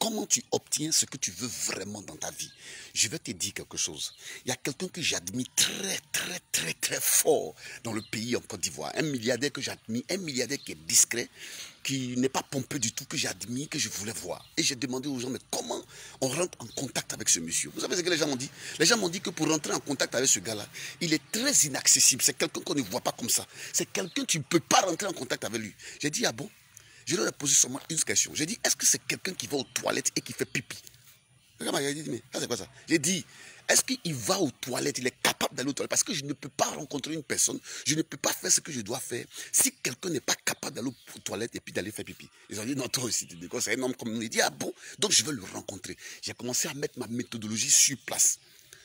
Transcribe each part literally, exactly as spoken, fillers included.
comment tu obtiens ce que tu veux vraiment dans ta vie. Je vais te dire quelque chose. Il y a quelqu'un que j'admire très, très, très, très fort dans le pays en Côte d'Ivoire. Un milliardaire que j'admire, un milliardaire qui est discret, qui n'est pas pompeux du tout, que j'admire, que je voulais voir. Et j'ai demandé aux gens, mais comment on rentre en contact avec ce monsieur? Vous savez ce que les gens m'ont dit? Les gens m'ont dit que pour rentrer en contact avec ce gars-là, il est très inaccessible. C'est quelqu'un qu'on ne voit pas comme ça. C'est quelqu'un, tu ne peux pas rentrer en contact avec lui. J'ai dit, ah bon? Je leur ai posé seulement une question. J'ai dit, est-ce que c'est quelqu'un qui va aux toilettes et qui fait pipi? J'ai dit, mais ça c'est quoi ça? J'ai dit, est-ce qu'il va aux toilettes, il est capable d'aller aux toilettes? Parce que je ne peux pas rencontrer une personne, je ne peux pas faire ce que je dois faire si quelqu'un n'est pas capable d'aller aux toilettes et puis d'aller faire pipi. Ils ont dit, non, toi aussi, c'est un homme comme nous. Il dit, ah bon? Donc je veux le rencontrer. J'ai commencé à mettre ma méthodologie sur place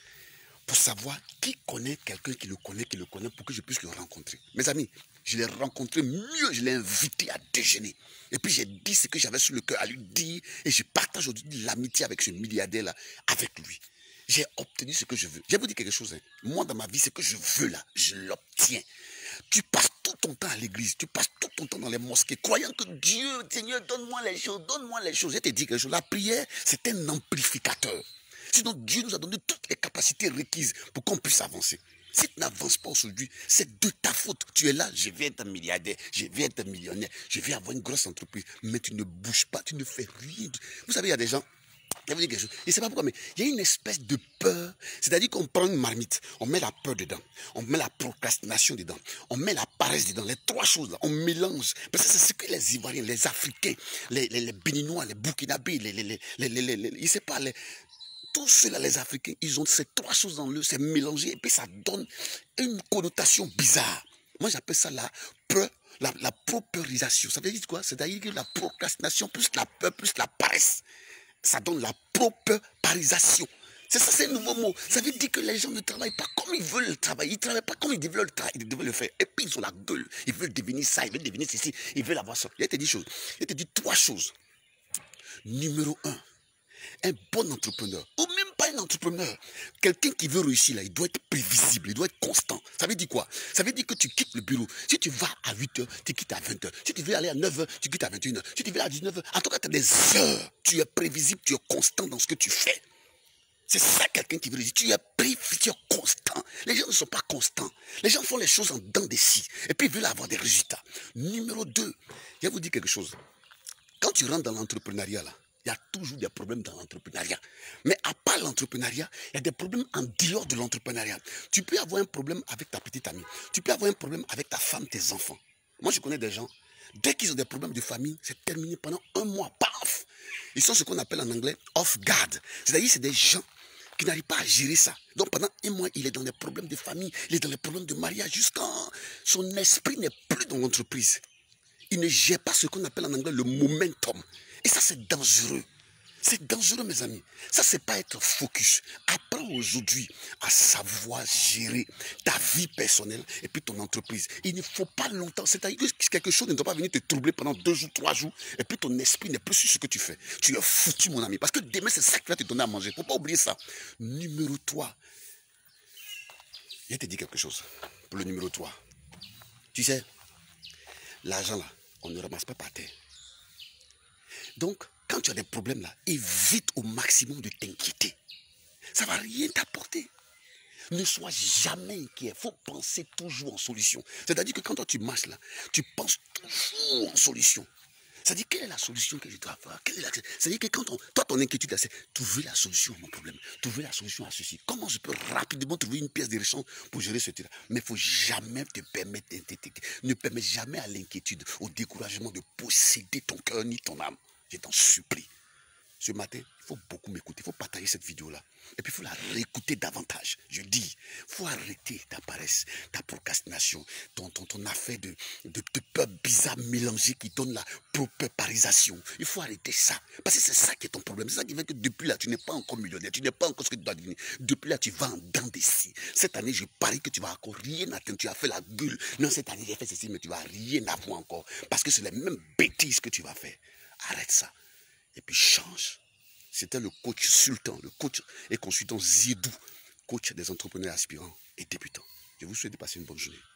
pour savoir qui connaît quelqu'un qui le connaît, qui le connaît, pour que je puisse le rencontrer. Mes amis, je l'ai rencontré mieux, je l'ai invité à déjeuner. Et puis j'ai dit ce que j'avais sur le cœur à lui dire, et je partage aujourd'hui l'amitié avec ce milliardaire-là, avec lui. J'ai obtenu ce que je veux. Je vais vous dire quelque chose. Hein. Moi, dans ma vie, ce que je veux là, je l'obtiens. Tu passes tout ton temps à l'église, tu passes tout ton temps dans les mosquées, croyant que Dieu, Seigneur, donne-moi les choses, donne-moi les choses. Je te dis quelque chose. La prière, c'est un amplificateur. Sinon, Dieu nous a donné toutes les capacités requises pour qu'on puisse avancer. Si tu n'avances pas aujourd'hui, c'est de ta faute. Tu es là, je viens être un milliardaire, je viens être un millionnaire, je viens avoir une grosse entreprise, mais tu ne bouges pas, tu ne fais rien. Vous savez, il y a des gens, je vais vous dire quelque chose, je ne sais pas pourquoi, mais il y a une espèce de peur. C'est-à-dire qu'on prend une marmite, on met la peur dedans, on met la procrastination dedans, on met la paresse dedans, les trois choses là, on mélange. Parce que c'est ce que les Ivoiriens, les Africains, les, les, les Béninois, les Burkinabés, les, les, les, les, les, les, les, je ne sais pas, les... Tous ceux-là, les Africains, ils ont ces trois choses dans eux, c'est mélangé, et puis ça donne une connotation bizarre. Moi, j'appelle ça la peur, la, la propeurisation. Ça veut dire quoi? C'est-à-dire que la procrastination plus la peur plus la paresse, ça donne la propeurisation. C'est ça, c'est un nouveau mot. Ça veut dire que les gens ne travaillent pas comme ils veulent travailler. Ils ne travaillent pas comme ils veulent le, ils devaient le faire. Et puis, ils ont la gueule. Ils veulent devenir ça, ils veulent devenir ceci, ils veulent avoir ça. Il te dit choses. Il te dit trois choses. Numéro un. Un bon entrepreneur, ou même pas un entrepreneur, quelqu'un qui veut réussir là, il doit être prévisible, il doit être constant. Ça veut dire quoi? Ça veut dire que tu quittes le bureau. Si tu vas à huit heures, tu quittes à vingt heures. Si tu veux aller à neuf heures, tu quittes à vingt et une heures. Si tu veux aller à dix-neuf heures, en tout cas, tu as des heures. Tu es prévisible, tu es constant dans ce que tu fais. C'est ça quelqu'un qui veut réussir. Tu es prévisible, tu es constant. Les gens ne sont pas constants. Les gens font les choses en dents des scies. Et puis ils veulent avoir des résultats. Numéro deux, je vais vous dire quelque chose. Quand tu rentres dans l'entrepreneuriat là, il y a toujours des problèmes dans l'entrepreneuriat. Mais à part l'entrepreneuriat, il y a des problèmes en dehors de l'entrepreneuriat. Tu peux avoir un problème avec ta petite amie. Tu peux avoir un problème avec ta femme, tes enfants. Moi, je connais des gens, dès qu'ils ont des problèmes de famille, c'est terminé pendant un mois. Paf! Ils sont ce qu'on appelle en anglais off guard. C'est-à-dire c'est des gens qui n'arrivent pas à gérer ça. Donc pendant un mois, il est dans des problèmes de famille, il est dans les problèmes de mariage, jusqu'à son esprit n'est plus dans l'entreprise. Il ne gère pas ce qu'on appelle en anglais le momentum. Et ça, c'est dangereux. C'est dangereux, mes amis. Ça, c'est pas être focus. Apprends aujourd'hui à savoir gérer ta vie personnelle et puis ton entreprise. Il ne faut pas longtemps. C'est-à-dire que quelque chose ne doit pas venir te troubler pendant deux jours, trois jours, et puis ton esprit n'est plus sur ce que tu fais. Tu es foutu, mon ami. Parce que demain, c'est ça qui va te donner à manger. Il ne faut pas oublier ça. Numéro trois. Je vais te dire quelque chose. Pour le numéro trois. Tu sais, l'argent là, on ne ramasse pas par terre. Donc, quand tu as des problèmes là, évite au maximum de t'inquiéter. Ça ne va rien t'apporter. Ne sois jamais inquiet. Il faut penser toujours en solution. C'est-à-dire que quand toi tu marches là, tu penses toujours en solution. C'est-à-dire, quelle est la solution que je dois avoir? C'est-à-dire que quand on, toi, ton inquiétude, c'est trouver la solution à mon problème, trouver la solution à ceci. Comment je peux rapidement trouver une pièce de rechange pour gérer ce truc-là? Mais il ne faut jamais te permettre d'inquiéter. Ne permets jamais à l'inquiétude, au découragement de posséder ton cœur ni ton âme. Je t'en supplie. Ce matin, il faut beaucoup m'écouter, il faut partager cette vidéo-là. Et puis, il faut la réécouter davantage. Je dis, il faut arrêter ta paresse, ta procrastination, ton, ton, ton affaire de, de, de peur bizarre mélangée qui donne la propeurisation. Il faut arrêter ça. Parce que c'est ça qui est ton problème. C'est ça qui fait que depuis là, tu n'es pas encore millionnaire. Tu n'es pas encore ce que tu dois devenir. Depuis là, tu vas en dents des scies. Cette année, je parie que tu vas encore rien atteindre. Tu as fait la gueule. Non, cette année, j'ai fait ceci, mais tu vas rien avoir encore. Parce que c'est les mêmes bêtises que tu vas faire. Arrête ça. Et puis change. C'était le coach Sultan, le coach et consultant Zidou, coach des entrepreneurs aspirants et débutants. Je vous souhaite de passer une bonne journée.